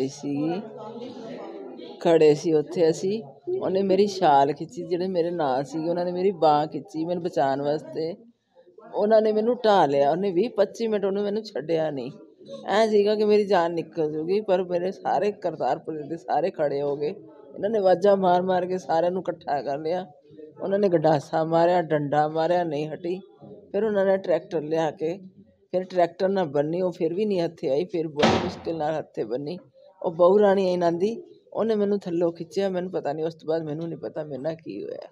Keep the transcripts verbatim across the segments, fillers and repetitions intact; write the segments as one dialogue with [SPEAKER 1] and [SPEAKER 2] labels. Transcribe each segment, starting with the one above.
[SPEAKER 1] ਰਹੀ ਸੀਗੀ, ਖੜੇ ਸੀ ਉੱਥੇ ਅਸੀਂ। ਉਹਨੇ ਮੇਰੀ ਸ਼ਾਲ ਖਿੱਚੀ, ਜਿਹੜੇ ਮੇਰੇ ਨਾਲ ਸੀਗੇ ਉਹਨਾਂ ਨੇ ਮੇਰੀ ਬਾਂਹ ਖਿੱਚੀ ਮੈਨੂੰ ਬਚਾਉਣ ਵਾਸਤੇ। ਉਹਨਾਂ ਨੇ ਮੈਨੂੰ ਢਾਹ ਲਿਆ, ਉਹਨੇ ਵੀਹ ਪੱਚੀ ਮਿੰਟ ਉਹਨੇ ਮੈਨੂੰ ਛੱਡਿਆ ਨਹੀਂ। ਐਂ ਸੀਗਾ ਕਿ ਮੇਰੀ ਜਾਨ ਨਿਕਲ ਜੂਗੀ, ਪਰ ਮੇਰੇ ਸਾਰੇ ਕਰਤਾਰਪੁਰ ਦੇ ਸਾਰੇ ਖੜੇ ਹੋ ਗਏ। ਇਹਨਾਂ ਨੇ ਆਵਾਜ਼ਾਂ ਮਾਰ ਮਾਰ ਕੇ ਸਾਰਿਆਂ ਨੂੰ ਇਕੱਠਾ ਕਰ ਲਿਆ। ਉਹਨਾਂ ਨੇ ਗੰਡਾਸਾ ਮਾਰਿਆ, ਡੰਡਾ ਮਾਰਿਆ, ਨਹੀਂ ਹਟੀ। ਫਿਰ ਉਹਨਾਂ ਨੇ ਟਰੈਕਟਰ ਲਿਆ ਕੇ ਫਿਰ ਟਰੈਕਟਰ ਨਾਲ ਬੰਨੀ, ਉਹ ਫਿਰ ਵੀ ਨਹੀਂ ਹੱਥੇ ਆਈ। ਫਿਰ ਬਹੁਤ ਮੁਸ਼ਕਿਲ ਨਾਲ ਹੱਥੇ ਬੰਨੀ। ਉਹ ਬਹੂ ਰਾਣੀ ਆਈ ਨਾਂਦੀ, ਉਹਨੇ ਮੈਨੂੰ ਥੱਲੋਂ ਖਿੱਚਿਆ। ਮੈਨੂੰ ਪਤਾ ਨਹੀਂ, ਉਸ ਤੋਂ ਬਾਅਦ ਮੈਨੂੰ ਨਹੀਂ ਪਤਾ ਮੇਰੇ ਨਾਲ ਕੀ ਹੋਇਆ।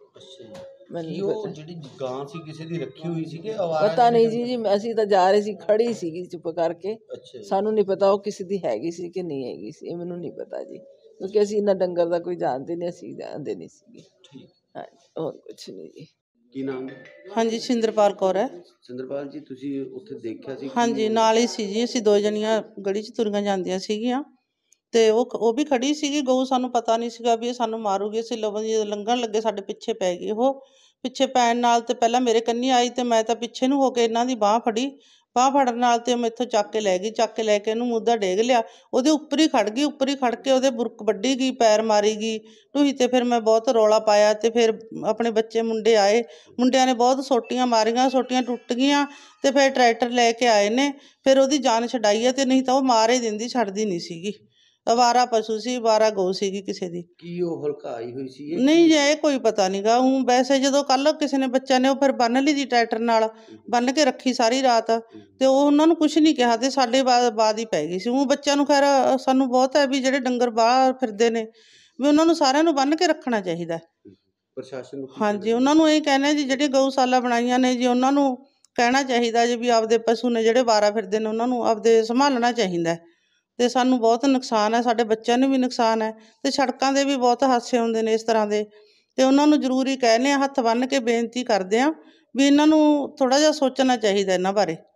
[SPEAKER 2] ਮੈਨੂੰ ਜਿਹੜੀ ਗਾਂ ਸੀ ਕਿਸੇ ਦੀ ਰੱਖੀ ਹੋਈ ਸੀ ਕਿ
[SPEAKER 1] ਪਤਾ ਨਹੀਂ ਜੀ ਜੀ ਅਸੀਂ ਤਾਂ ਜਾ ਰਹੇ ਸੀ, ਖੜੀ ਸੀਗੀ ਚੁੱਪ ਕਰਕੇ। ਸਾਨੂੰ ਨਹੀਂ ਪਤਾ ਉਹ ਕਿਸੇ ਦੀ ਹੈਗੀ ਸੀ ਕਿ ਨਹੀਂ ਹੈਗੀ ਸੀ, ਇਹ ਮੈਨੂੰ ਨਹੀਂ ਪਤਾ ਜੀ, ਕਿਉਂਕਿ ਅਸੀਂ ਇਹਨਾਂ ਡੰਗਰ ਦਾ ਕੋਈ ਜਾਣਦੇ ਨਹੀਂ, ਅਸੀਂ ਜਾਣਦੇ ਨਹੀਂ ਸੀਗੇ। ਹਾਂਜੀ, ਹੋਰ ਕੁਛ ਨਹੀਂ ਜੀ।
[SPEAKER 2] ਕੀ ਨਾਮ?
[SPEAKER 3] ਹਾਂਜੀ, ਸਿੰਦਰਪਾਲ ਕੌਰ ਹੈ।
[SPEAKER 2] ਸਿੰਦਰਪਾਲ ਜੀ, ਤੁਸੀਂ ਉੱਥੇ ਦੇਖਿਆ ਸੀ?
[SPEAKER 3] ਹਾਂਜੀ, ਨਾਲ ਹੀ ਸੀ ਜੀ, ਅਸੀਂ ਦੋ ਜਣੀਆਂ ਗਲੀ 'ਚ ਤੁਰੀਆਂ ਜਾਂਦੀਆਂ ਸੀਗੀਆਂ ਅਤੇ ਉਹ ਉਹ ਵੀ ਖੜੀ ਸੀਗੀ ਗਊ। ਸਾਨੂੰ ਪਤਾ ਨਹੀਂ ਸੀਗਾ ਵੀ ਇਹ ਸਾਨੂੰ ਮਾਰੂਗੀ। ਅਸੀਂ ਲਵਣ ਜਦੋਂ ਲੰਘਣ ਲੱਗੇ ਸਾਡੇ ਪਿੱਛੇ ਪੈ ਗਈ। ਉਹ ਪਿੱਛੇ ਪੈਣ ਨਾਲ ਤਾਂ ਪਹਿਲਾਂ ਮੇਰੇ ਕੰਨੀ ਆਈ ਅਤੇ ਮੈਂ ਤਾਂ ਪਿੱਛੇ ਨੂੰ ਹੋ ਕੇ ਇਹਨਾਂ ਦੀ ਬਾਂਹ ਫੜੀ। ਬਾਂਹ ਫੜਨ ਨਾਲ ਤਾਂ ਮੈਥੋਂ ਚੱਕ ਕੇ ਲੈ ਗਈ। ਚੱਕ ਕੇ ਲੈ ਕੇ ਇਹਨੂੰ ਮੁੱਧਾ ਡੇਗ ਲਿਆ। ਉਹਦੇ ਉੱਪਰ ਹੀ ਖੜ੍ਹ ਗਈ। ਉੱਪਰ ਹੀ ਖੜ੍ਹ ਕੇ ਉਹਦੇ ਬੁਰਕ ਵੱਢੀ ਗਈ, ਪੈਰ ਮਾਰੀ ਗਈ ਢੂਹੀ 'ਤੇ। ਫਿਰ ਮੈਂ ਬਹੁਤ ਰੌਲਾ ਪਾਇਆ ਅਤੇ ਫਿਰ ਆਪਣੇ ਬੱਚੇ ਮੁੰਡੇ ਆਏ। ਮੁੰਡਿਆਂ ਨੇ ਬਹੁਤ ਸੋਟੀਆਂ ਮਾਰੀਆਂ, ਸੋਟੀਆਂ ਟੁੱਟ ਗਈਆਂ ਅਤੇ ਫਿਰ ਟਰੈਕਟਰ ਲੈ ਕੇ ਆਏ ਨੇ। ਫਿਰ ਉਹਦੀ ਜਾਨ ਛਡਾਈ ਹੈ, ਅਤੇ ਨਹੀਂ ਤਾਂ ਉਹ ਮਾਰ ਹੀ ਦਿੰਦੀ, ਛੱਡਦੀ ਨਹੀਂ ਸੀਗੀ। ਅਵਾਰਾ ਪਸ਼ੂ ਸੀ, ਅਵਾਰਾ ਗਊ ਸੀਗੀ ਕਿਸੇ ਦੀ।
[SPEAKER 2] ਕੀ ਉਹ ਹਲਕਾਈ ਹੋਈ ਸੀ?
[SPEAKER 3] ਨਹੀਂ ਜੀ, ਇਹ ਕੋਈ ਪਤਾ ਨਹੀਂ ਗਾ। ਊਂ ਵੈਸੇ ਜਦੋਂ ਕੱਲ੍ਹ ਕਿਸੇ ਨੇ ਬੱਚਿਆਂ ਨੇ ਉਹ ਫਿਰ ਬੰਨ੍ਹ ਲਈ ਦੀ ਟਰੈਕਟਰ ਨਾਲ, ਬੰਨ੍ਹ ਕੇ ਰੱਖੀ ਸਾਰੀ ਰਾਤ, ਅਤੇ ਉਹ ਉਹਨਾਂ ਨੂੰ ਕੁਛ ਨਹੀਂ ਕਿਹਾ ਅਤੇ ਸਾਡੇ ਬਾਅਦ ਬਾਅਦ ਹੀ ਪੈ ਗਈ ਸੀ। ਊਂ ਬੱਚਿਆਂ ਨੂੰ ਖੈਰ ਸਾਨੂੰ ਬਹੁਤ ਹੈ ਵੀ ਜਿਹੜੇ ਡੰਗਰ ਬਾਹਰ ਫਿਰਦੇ ਨੇ ਵੀ ਉਹਨਾਂ ਨੂੰ ਸਾਰਿਆਂ ਨੂੰ ਬੰਨ੍ਹ ਕੇ ਰੱਖਣਾ ਚਾਹੀਦਾ।
[SPEAKER 2] ਪ੍ਰਸ਼ਾਸਨ ਨੂੰ?
[SPEAKER 3] ਹਾਂਜੀ, ਉਹਨਾਂ ਨੂੰ ਇਹ ਕਹਿੰਦੇ ਜੀ ਜਿਹੜੀਆਂ ਗਊਸ਼ਾਲਾ ਬਣਾਈਆਂ ਨੇ ਜੀ, ਉਹਨਾਂ ਨੂੰ ਕਹਿਣਾ ਚਾਹੀਦਾ ਜੀ ਵੀ ਆਪਦੇ ਪਸ਼ੂ ਨੇ ਜਿਹੜੇ ਅਵਾਰਾ ਫਿਰਦੇ ਨੇ ਉਹਨਾਂ ਨੂੰ ਆਪਦੇ ਸੰਭਾਲਣਾ ਚਾਹੀਦਾ। ਅਤੇ ਸਾਨੂੰ ਬਹੁਤ ਨੁਕਸਾਨ ਹੈ, ਸਾਡੇ ਬੱਚਿਆਂ ਨੂੰ ਵੀ ਨੁਕਸਾਨ ਹੈ, ਅਤੇ ਸੜਕਾਂ 'ਤੇ ਵੀ ਬਹੁਤ ਹਾਦਸੇ ਹੁੰਦੇ ਨੇ ਇਸ ਤਰ੍ਹਾਂ ਦੇ। ਅਤੇ ਉਹਨਾਂ ਨੂੰ ਜ਼ਰੂਰੀ ਕਹਿੰਦੇ ਹਾਂ, ਹੱਥ ਬੰਨ੍ਹ ਕੇ ਬੇਨਤੀ ਕਰਦੇ ਹਾਂ ਵੀ ਇਹਨਾਂ ਨੂੰ ਥੋੜ੍ਹਾ ਜਿਹਾ ਸੋਚਣਾ ਚਾਹੀਦਾ ਇਹਨਾਂ ਬਾਰੇ।